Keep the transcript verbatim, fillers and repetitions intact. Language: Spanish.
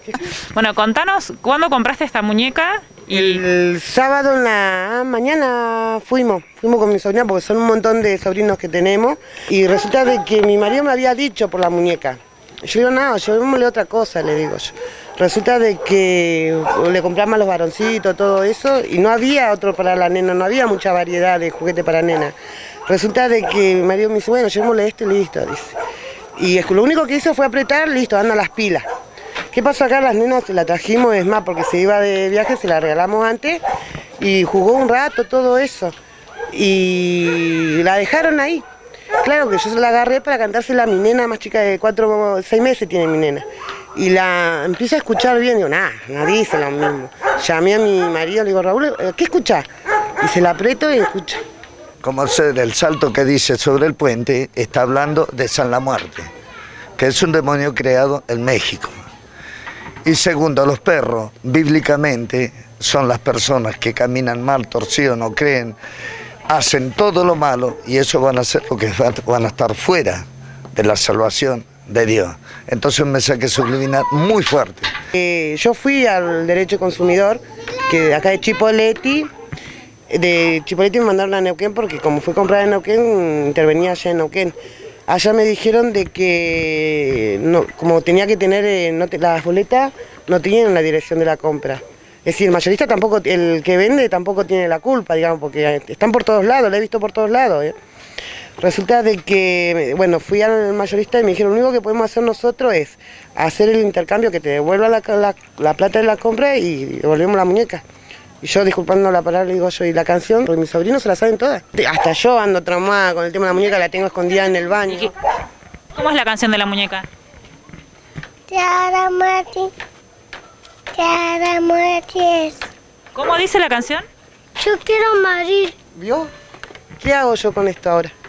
Bueno, contanos, ¿cuándo compraste esta muñeca? Y... El sábado en la mañana fuimos, fuimos con mi sobrina porque son un montón de sobrinos que tenemos y resulta de que mi marido me había dicho por la muñeca. Yo digo, no, llevémosle otra cosa, le digo yo. Resulta de que le compramos a los varoncitos, todo eso, y no había otro para la nena, no había mucha variedad de juguete para nena. Resulta de que mi marido me dice, bueno, llevémosle esto y listo, dice. Y es que lo único que hizo fue apretar, listo, andan las pilas. ¿Qué pasó acá? Las nenas la trajimos, es más, porque se iba de viaje, se la regalamos antes, y jugó un rato, todo eso. Y la dejaron ahí. Claro que yo se la agarré para cantársela a mi nena más chica de cuatro, seis meses tiene mi nena. Y la empiezo a escuchar bien, digo, nada, nadie dice lo mismo. Llamé a mi marido, le digo, Raúl, ¿qué escuchás? Y se la aprieto y escucha. Como ser el salto que dice sobre el puente, está hablando de San la Muerte, que es un demonio creado en México. Y segundo, los perros, bíblicamente, son las personas que caminan mal, torcidos, no creen, hacen todo lo malo y eso van a ser lo que van a estar fuera de la salvación de Dios. Entonces un mensaje subliminal muy fuerte. Eh, yo fui al derecho consumidor, que de acá de Chipoleti, de Chipoleti me mandaron a Neuquén porque como fui a comprar en Neuquén, intervenía allá en Neuquén. Allá me dijeron de que no, como tenía que tener, eh, no te, las boletas no tenían la dirección de la compra. Es decir, el mayorista tampoco, el que vende tampoco tiene la culpa, digamos, porque están por todos lados, lo he visto por todos lados. ¿eh? Resulta de que, bueno, fui al mayorista y me dijeron, lo único que podemos hacer nosotros es hacer el intercambio, que te devuelva la, la, la plata de la compra y devolvemos la muñeca. Y yo, disculpando la palabra, le digo yo, y la canción, porque mis sobrinos se la saben todas. Hasta yo ando traumada con el tema de la muñeca, la tengo escondida en el baño. ¿Cómo es la canción de la muñeca? Tiara Martín, Tiara Martínez. ¿Cómo dice la canción? Yo quiero morir. ¿Vio? ¿Qué hago yo con esto ahora?